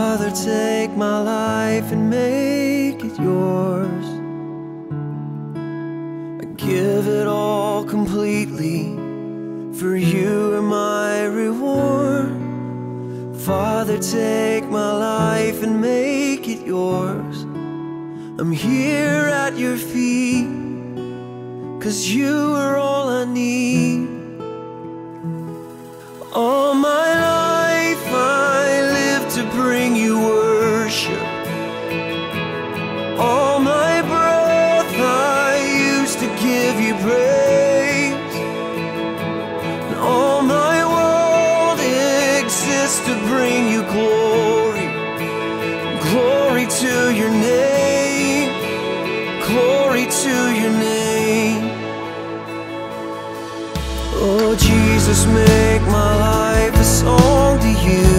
Father, take my life and make it yours. I give it all completely, for you are my reward. Father, take my life and make it yours. I'm here at your feet, 'cause you are all I need. All my life I live to bring you worship. All my breath I use to give you praise. And all my world exists to bring you glory. Glory to your name. Glory to your name. Oh Jesus, make my life a song to you,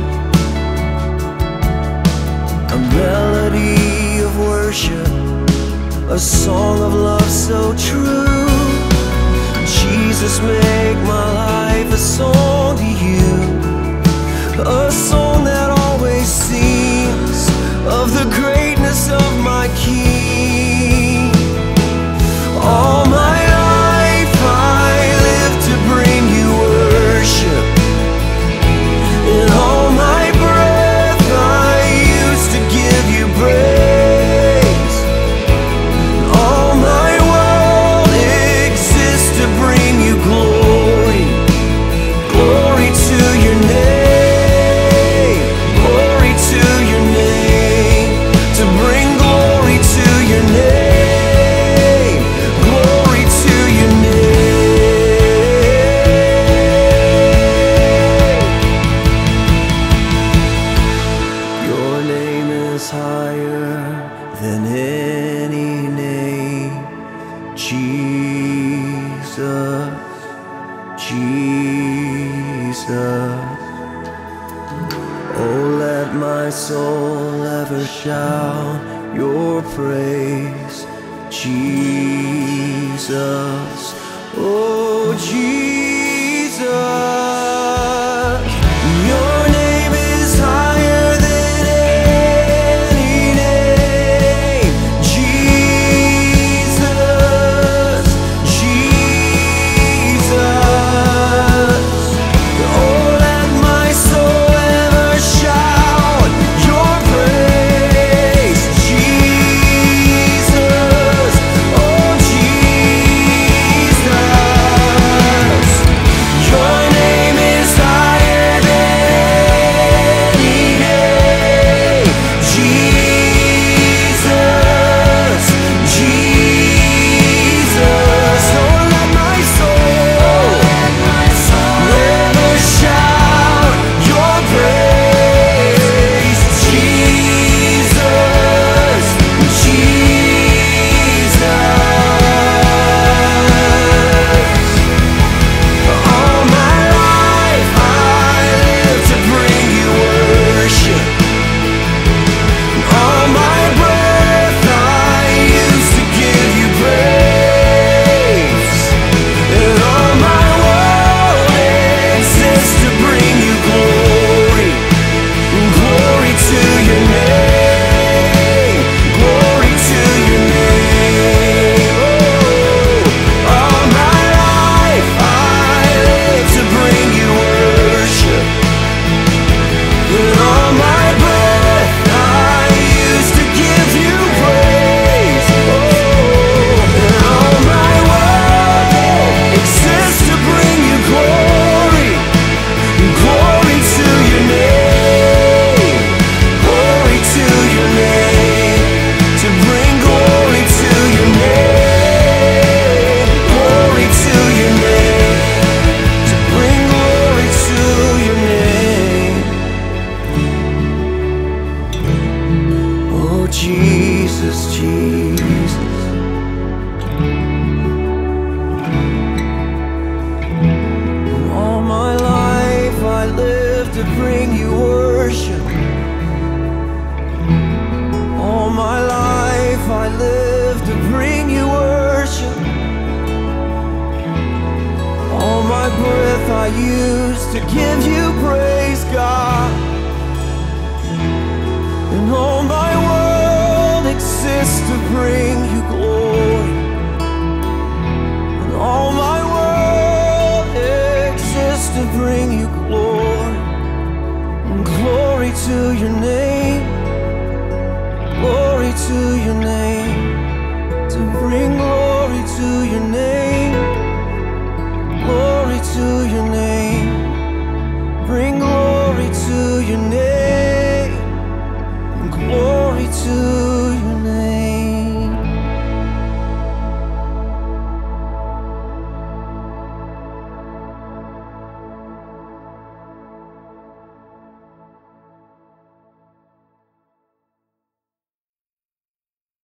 a melody of worship, a song of love so true. Jesus, make my life a song to you, a song that always sings of the greatness of my King. All my life I live to bring you worship. In all my breath I use to give you praise. And all my world exists to bring you glory. Glory to your name. Glory to your name. To bring glory to your name. Glory to your name. Your name is higher than any name. Jesus, Jesus. Oh, let my soul ever shout your praise. Jesus, oh Jesus. Your name is higher than any name. Jesus, Jesus. Oh, let my soul ever shout your praise. Jesus, oh Jesus. Your name is higher than any name. Jesus, Jesus. Oh, let my soul ever shout your praise. Jesus, Jesus. All my life I live to bring you worship. All my breath I use to give you praise. And all my world exists to bring you glory. Glory to your name. Glory to your name. Oh, all my life I live to bring you worship. And all my breath I use to give you praise. Oh, and all my world exists to bring you glory. Glory to your name. Glory to your name. To bring glory to your name. Glory to your name. To bring glory to your name. Oh Jesus, Jesus. All my life I live to bring you worship. All my life I live to bring you worship. All my breath I use to give you praise, God. all my world exists to bring you glory. And all my world exists to bring you glory. And glory to your name, glory to your name, to bring glory to your name.